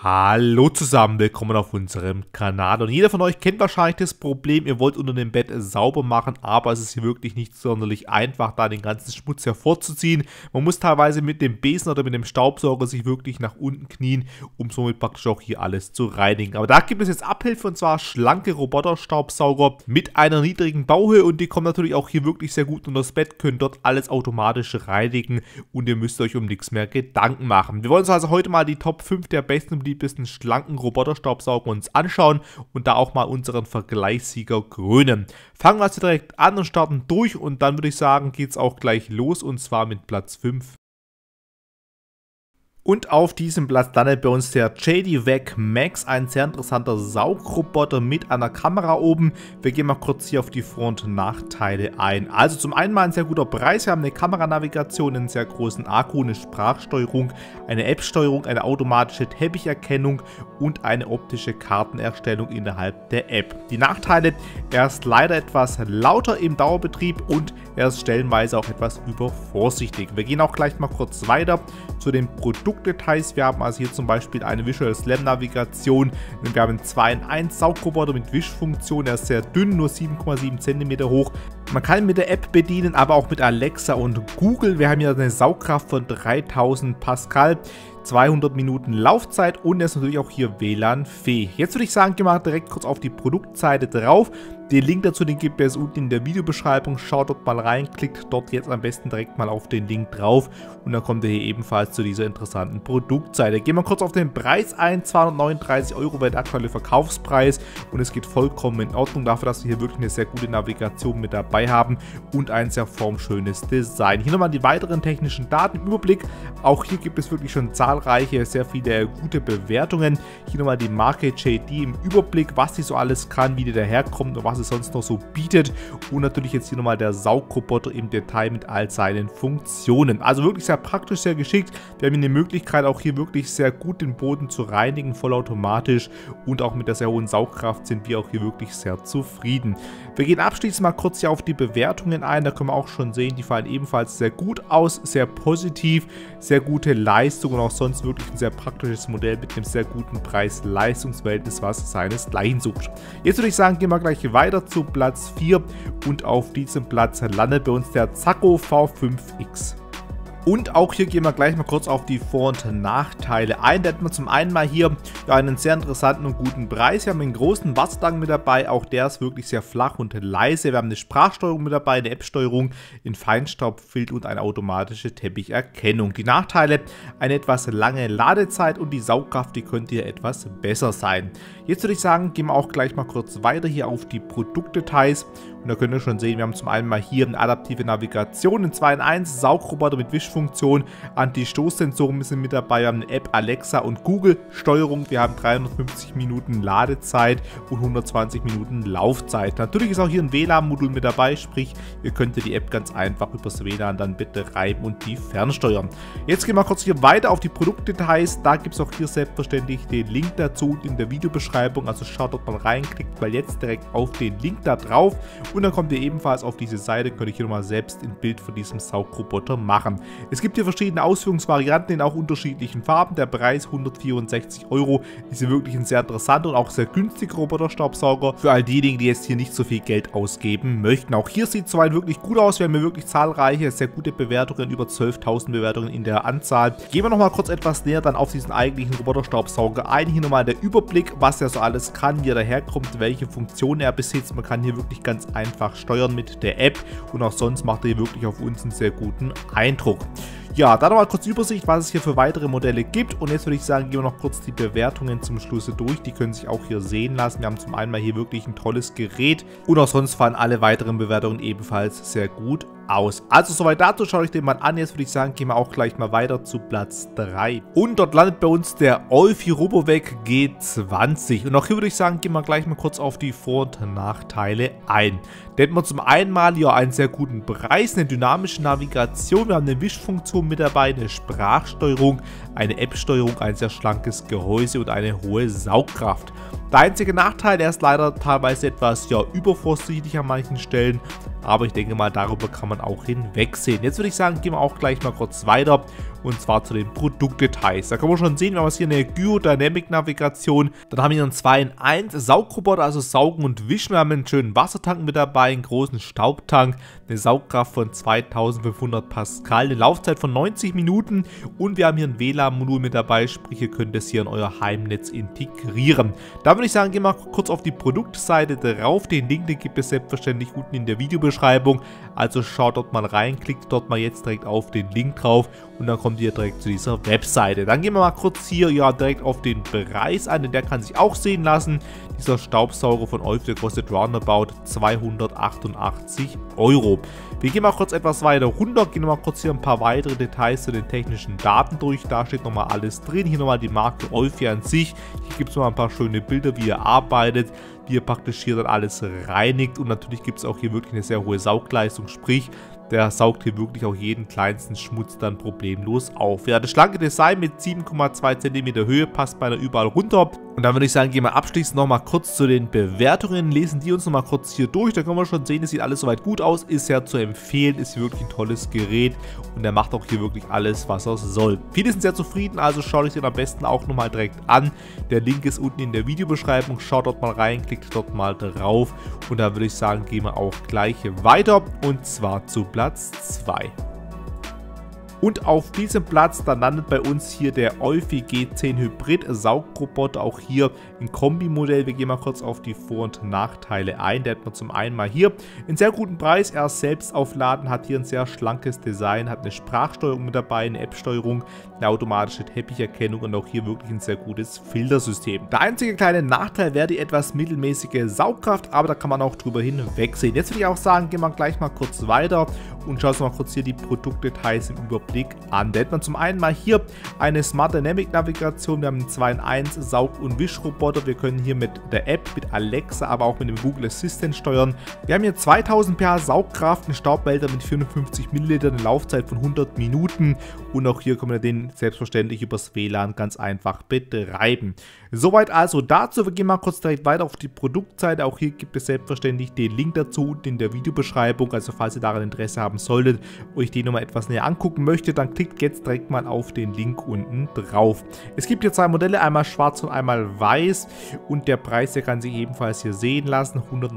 Hallo zusammen, willkommen auf unserem Kanal und jeder von euch kennt wahrscheinlich das Problem, ihr wollt unter dem Bett sauber machen, aber es ist hier wirklich nicht sonderlich einfach, da den ganzen Schmutz hervorzuziehen. Man muss teilweise mit dem Besen oder mit dem Staubsauger sich wirklich nach unten knien, um somit praktisch auch hier alles zu reinigen. Aber da gibt es jetzt Abhilfe und zwar schlanke Roboterstaubsauger mit einer niedrigen Bauhöhe und die kommen natürlich auch hier wirklich sehr gut unter das Bett, können dort alles automatisch reinigen und ihr müsst euch um nichts mehr Gedanken machen. Wir wollen uns also heute mal die Top 5 der besten und beliebtesten schlanken Roboterstaubsauger uns anschauen und da auch mal unseren Vergleichssieger krönen. Fangen wir also direkt an und starten durch und dann würde ich sagen, geht es auch gleich los und zwar mit Platz 5. Und auf diesem Platz landet bei uns der JD-Vac Max, ein sehr interessanter Saugroboter mit einer Kamera oben. Wir gehen mal kurz hier auf die Vor- und Nachteile ein. Also zum einen mal ein sehr guter Preis, wir haben eine Kameranavigation, einen sehr großen Akku, eine Sprachsteuerung, eine App-Steuerung, eine automatische Teppicherkennung und eine optische Kartenerstellung innerhalb der App. Die Nachteile, er ist leider etwas lauter im Dauerbetrieb und er ist stellenweise auch etwas übervorsichtig. Wir gehen auch gleich mal kurz weiter zu den Produktdetails. Wir haben also hier zum Beispiel eine Visual Slam Navigation. Wir haben einen 2-in-1 Saugroboter mit Wischfunktion. Er ist sehr dünn, nur 7,7 cm hoch. Man kann ihn mit der App bedienen, aber auch mit Alexa und Google. Wir haben hier eine Saugkraft von 3000 Pascal. 200 Minuten Laufzeit und er ist natürlich auch hier WLAN-fähig. Jetzt würde ich sagen, gehen wir direkt kurz auf die Produktseite drauf. Den Link dazu, den gibt es unten in der Videobeschreibung. Schaut dort mal rein, klickt dort jetzt am besten direkt mal auf den Link drauf und dann kommt ihr hier ebenfalls zu dieser interessanten Produktseite. Gehen wir kurz auf den Preis ein, 239 € wäre der aktuelle Verkaufspreis und es geht vollkommen in Ordnung dafür, dass wir hier wirklich eine sehr gute Navigation mit dabei haben und ein sehr formschönes Design. Hier nochmal die weiteren technischen Daten im Überblick. Auch hier gibt es wirklich schon zahlreiche, sehr viele gute Bewertungen. Hier nochmal die Marke JD im Überblick, was sie so alles kann, wie die daherkommt und was es sonst noch so bietet und natürlich jetzt hier nochmal der Saugroboter im Detail mit all seinen Funktionen. Also wirklich sehr praktisch, sehr geschickt. Wir haben hier eine Möglichkeit auch hier wirklich sehr gut den Boden zu reinigen, vollautomatisch und auch mit der sehr hohen Saugkraft sind wir auch hier wirklich sehr zufrieden. Wir gehen abschließend mal kurz hier auf die Bewertungen ein, da können wir auch schon sehen, die fallen ebenfalls sehr gut aus, sehr positiv, sehr gute Leistung und auch sonst wirklich ein sehr praktisches Modell mit einem sehr guten Preis-Leistungs-Verhältnis, was seinesgleichen sucht. Jetzt würde ich sagen, gehen wir gleich weiter zu Platz 4 und auf diesem Platz landet bei uns der Zacco V5X. Und auch hier gehen wir gleich mal kurz auf die Vor- und Nachteile ein. Da hätten wir zum einen mal hier einen sehr interessanten und guten Preis. Wir haben einen großen Wassertank mit dabei, auch der ist wirklich sehr flach und leise. Wir haben eine Sprachsteuerung mit dabei, eine App-Steuerung, einen Feinstaubfilter und eine automatische Teppicherkennung. Die Nachteile, eine etwas lange Ladezeit und die Saugkraft, die könnte hier etwas besser sein. Jetzt würde ich sagen, gehen wir auch gleich mal kurz weiter hier auf die Produktdetails. Und da könnt ihr schon sehen, wir haben zum einen mal hier eine adaptive Navigation, ein 2-in-1 Saugroboter mit Wischfunktion, Anti-Stoßsensoren sind mit dabei, wir haben eine App, Alexa und Google Steuerung, wir haben 350 Minuten Ladezeit und 120 Minuten Laufzeit. Natürlich ist auch hier ein WLAN-Modul mit dabei, sprich, ihr könnt die App ganz einfach übers WLAN dann betreiben und die fernsteuern. Jetzt gehen wir kurz hier weiter auf die Produktdetails, da gibt es auch hier selbstverständlich den Link dazu in der Videobeschreibung, also schaut dort mal rein, klickt mal jetzt direkt auf den Link da drauf. Und dann kommt ihr ebenfalls auf diese Seite, könnt ihr hier nochmal selbst ein Bild von diesem Saugroboter machen. Es gibt hier verschiedene Ausführungsvarianten in auch unterschiedlichen Farben. Der Preis 164 € ist hier wirklich ein sehr interessanter und auch sehr günstiger Roboterstaubsauger für all diejenigen, die jetzt hier nicht so viel Geld ausgeben möchten. Auch hier sieht es soweit wirklich gut aus. Wir haben hier wirklich zahlreiche, sehr gute Bewertungen, über 12.000 Bewertungen in der Anzahl. Gehen wir nochmal kurz etwas näher dann auf diesen eigentlichen Roboterstaubsauger ein. Hier nochmal der Überblick, was er so alles kann, wie er daherkommt, welche Funktionen er besitzt. Man kann hier wirklich ganz einfach steuern mit der App und auch sonst macht er wirklich auf uns einen sehr guten Eindruck. Ja, dann nochmal kurz Übersicht, was es hier für weitere Modelle gibt und jetzt würde ich sagen, gehen wir noch kurz die Bewertungen zum Schluss durch, die können sich auch hier sehen lassen. Wir haben zum einen mal hier wirklich ein tolles Gerät und auch sonst fallen alle weiteren Bewertungen ebenfalls sehr gut aus. Also soweit dazu, schaut euch den mal an. Jetzt würde ich sagen, gehen wir auch gleich mal weiter zu Platz 3. Und dort landet bei uns der Olfi Robovac G20. Und auch hier würde ich sagen, gehen wir gleich mal kurz auf die Vor- und Nachteile ein. Da hätten wir zum einen mal ja einen sehr guten Preis, eine dynamische Navigation, wir haben eine Wischfunktion mit dabei, eine Sprachsteuerung, eine App-Steuerung, ein sehr schlankes Gehäuse und eine hohe Saugkraft. Der einzige Nachteil, er ist leider teilweise etwas übervorsichtig an manchen Stellen, aber ich denke mal, darüber kann man auch hinwegsehen. Jetzt würde ich sagen, gehen wir auch gleich mal kurz weiter und zwar zu den Produktdetails. Da kann man schon sehen, wir haben jetzt hier eine Gyro-Dynamic-Navigation, dann haben wir hier einen 2-in-1 Saugroboter, also Saugen und Wischen. Wir haben einen schönen Wassertank mit dabei, einen großen Staubtank, eine Saugkraft von 2500 Pascal, eine Laufzeit von 90 Minuten und wir haben hier ein WLAN-Modul mit dabei, sprich ihr könnt es hier in euer Heimnetz integrieren. Da würde ich sagen, gehen wir kurz auf die Produktseite drauf. Den Link, den gibt es selbstverständlich unten in der Videobeschreibung, also schaut dort mal rein, klickt dort mal jetzt direkt auf den Link drauf und dann kommt ihr direkt zu dieser Webseite. Dann gehen wir mal kurz hier direkt auf den Preis ein, denn der kann sich auch sehen lassen. Dieser Staubsauger von Eufy, der kostet roundabout 288 €. Wir gehen mal kurz etwas weiter runter, gehen mal kurz hier ein paar weitere Details zu den technischen Daten durch. Da steht nochmal alles drin. Hier nochmal die Marke Eufy an sich. Hier gibt es nochmal ein paar schöne Bilder, wie ihr arbeitet, wie ihr praktisch hier dann alles reinigt. Und natürlich gibt es auch hier wirklich eine sehr hohe Saugleistung, sprich, der saugt hier wirklich auch jeden kleinsten Schmutz dann problemlos auf. Ja, das schlanke Design mit 7,2 cm Höhe passt beinahe überall runter. Und dann würde ich sagen, gehen wir abschließend nochmal kurz zu den Bewertungen, lesen die uns nochmal kurz hier durch. Da können wir schon sehen, es sieht alles soweit gut aus, ist ja zu empfehlen, ist wirklich ein tolles Gerät und er macht auch hier wirklich alles, was er soll. Viele sind sehr zufrieden, also schaut euch den am besten auch nochmal direkt an. Der Link ist unten in der Videobeschreibung, schaut dort mal rein, klickt dort mal drauf und dann würde ich sagen, gehen wir auch gleich weiter und zwar zu Platz 2. Und auf diesem Platz, dann landet bei uns hier der Eufy G10 Hybrid Saugroboter, auch hier im Kombimodell. Wir gehen mal kurz auf die Vor- und Nachteile ein. Der hat man zum einen mal hier einen sehr guten Preis, er ist selbst aufladen, hat hier ein sehr schlankes Design, hat eine Sprachsteuerung mit dabei, eine App-Steuerung, eine automatische Teppicherkennung und auch hier wirklich ein sehr gutes Filtersystem. Der einzige kleine Nachteil wäre die etwas mittelmäßige Saugkraft, aber da kann man auch drüber hinwegsehen. Jetzt würde ich auch sagen, gehen wir gleich mal kurz weiter und schauen uns mal kurz hier die Produktdetails im Überblick an. Da hat man zum einen mal hier eine Smart Dynamic Navigation, wir haben einen 2-in-1 Saug- und Wischroboter, wir können hier mit der App, mit Alexa, aber auch mit dem Google Assistant steuern. Wir haben hier 2000 pH Saugkraft, einen Staubwälzer mit 450 ml, eine Laufzeit von 100 Minuten und auch hier können wir den selbstverständlich übers WLAN ganz einfach betreiben. Soweit also dazu. Wir gehen mal kurz direkt weiter auf die Produktseite. Auch hier gibt es selbstverständlich den Link dazu unten in der Videobeschreibung. Also falls ihr daran Interesse haben solltet, euch den nochmal etwas näher angucken möchtet, dann klickt jetzt direkt mal auf den Link unten drauf. Es gibt hier zwei Modelle, einmal schwarz und einmal weiß und der Preis, der kann sich ebenfalls hier sehen lassen.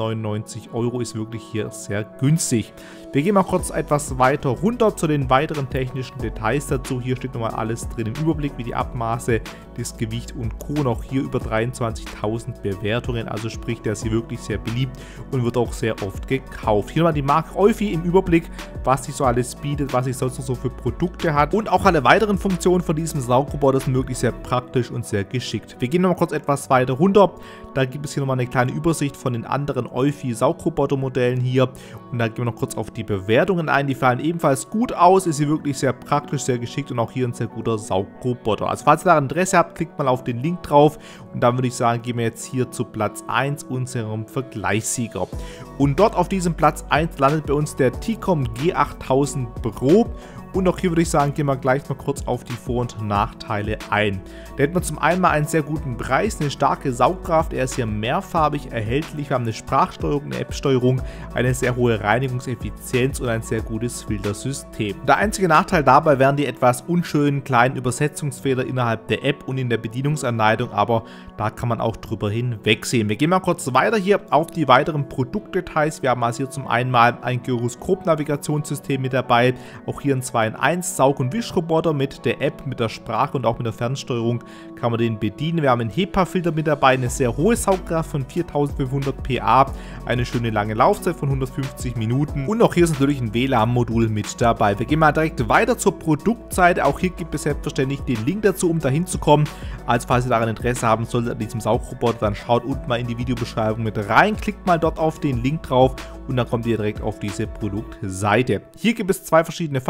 199 € ist wirklich hier sehr günstig. Wir gehen mal kurz etwas weiter runter zu den weiteren technischen Details dazu. Hier steht nochmal alles drin im Überblick, wie die Abmaße, das Gewicht und Co. Und auch hier über 23.000 Bewertungen, also sprich, der ist hier wirklich sehr beliebt und wird auch sehr oft gekauft. Hier nochmal die Marke Eufy im Überblick, was sich so alles bietet, was sich sonst noch so für Produkte hat und auch alle weiteren Funktionen von diesem Saugroboter sind wirklich sehr praktisch und sehr geschickt. Wir gehen nochmal kurz etwas weiter runter, da gibt es hier nochmal eine kleine Übersicht von den anderen Eufy Saugroboter Modellen hier und dann gehen wir noch kurz auf die Bewertungen ein, die fallen ebenfalls gut aus, ist hier wirklich sehr praktisch, sehr geschickt und auch hier ein sehr guter Saugroboter. Also falls ihr daran Interesse habt, klickt mal auf den Link drauf und dann würde ich sagen, gehen wir jetzt hier zu Platz 1, unserem Vergleichssieger. Und dort auf diesem Platz 1 landet bei uns der T-Com G8000 Pro. Und auch hier würde ich sagen, gehen wir gleich mal kurz auf die Vor- und Nachteile ein. Da hätten wir zum einen mal einen sehr guten Preis, eine starke Saugkraft, er ist hier mehrfarbig erhältlich, wir haben eine Sprachsteuerung, eine App-Steuerung, eine sehr hohe Reinigungseffizienz und ein sehr gutes Filtersystem. Der einzige Nachteil dabei wären die etwas unschönen kleinen Übersetzungsfehler innerhalb der App und in der Bedienungsanleitung, aber da kann man auch drüber hinwegsehen. Wir gehen mal kurz weiter hier auf die weiteren Produktdetails. Wir haben also hier zum einen mal ein Gyroskop-Navigationssystem mit dabei, auch hier ein 2-in-1 Saug- und Wischroboter mit der App, mit der Sprache und auch mit der Fernsteuerung kann man den bedienen. Wir haben einen HEPA-Filter mit dabei, eine sehr hohe Saugkraft von 4500 PA, eine schöne lange Laufzeit von 150 Minuten und auch hier ist natürlich ein WLAN-Modul mit dabei. Wir gehen mal direkt weiter zur Produktseite. Auch hier gibt es selbstverständlich den Link dazu, um dahin zu kommen. Also falls ihr daran Interesse haben solltet an diesem Saugroboter, dann schaut unten mal in die Videobeschreibung mit rein, klickt mal dort auf den Link drauf und dann kommt ihr direkt auf diese Produktseite. Hier gibt es zwei verschiedene Farben, einmal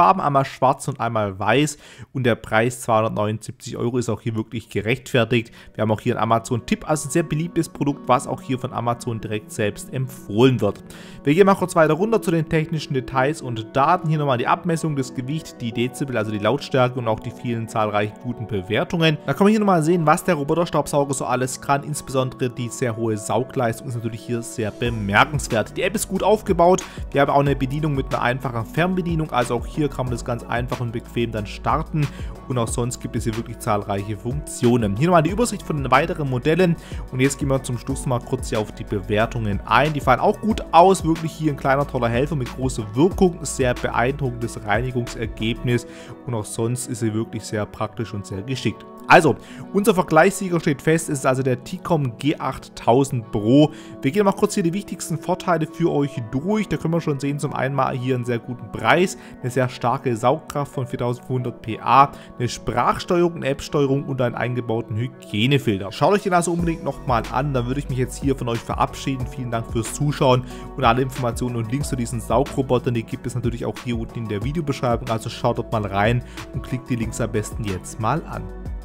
schwarz und einmal weiß und der Preis 279 € ist auch hier wirklich gerechtfertigt. Wir haben auch hier einen Amazon-Tipp, also ein sehr beliebtes Produkt, was auch hier von Amazon direkt selbst empfohlen wird. Wir gehen mal kurz weiter runter zu den technischen Details und Daten. Hier nochmal die Abmessung, das Gewicht, die Dezibel, also die Lautstärke und auch die vielen zahlreichen guten Bewertungen. Da kann man hier nochmal sehen, was der Roboterstaubsauger so alles kann. Insbesondere die sehr hohe Saugleistung ist natürlich hier sehr bemerkenswert. Die App ist gut aufgebaut. Wir haben auch eine Bedienung mit einer einfachen Fernbedienung, also auch hier kann man das ganz einfach und bequem dann starten und auch sonst gibt es hier wirklich zahlreiche Funktionen. Hier nochmal die Übersicht von den weiteren Modellen und jetzt gehen wir zum Schluss mal kurz hier auf die Bewertungen ein. Die fallen auch gut aus, wirklich hier ein kleiner toller Helfer mit großer Wirkung, sehr beeindruckendes Reinigungsergebnis und auch sonst ist sie wirklich sehr praktisch und sehr geschickt. Also, unser Vergleichssieger steht fest, es ist also der TICOM G8000 Pro. Wir gehen mal kurz hier die wichtigsten Vorteile für euch durch. Da können wir schon sehen, zum einen mal hier einen sehr guten Preis, eine sehr starke Saugkraft von 4500 PA, eine Sprachsteuerung, eine App-Steuerung und einen eingebauten Hygienefilter. Schaut euch den also unbedingt nochmal an, dann würde ich mich jetzt hier von euch verabschieden. Vielen Dank fürs Zuschauen und alle Informationen und Links zu diesen Saugrobotern, die gibt es natürlich auch hier unten in der Videobeschreibung, also schaut dort mal rein und klickt die Links am besten jetzt mal an.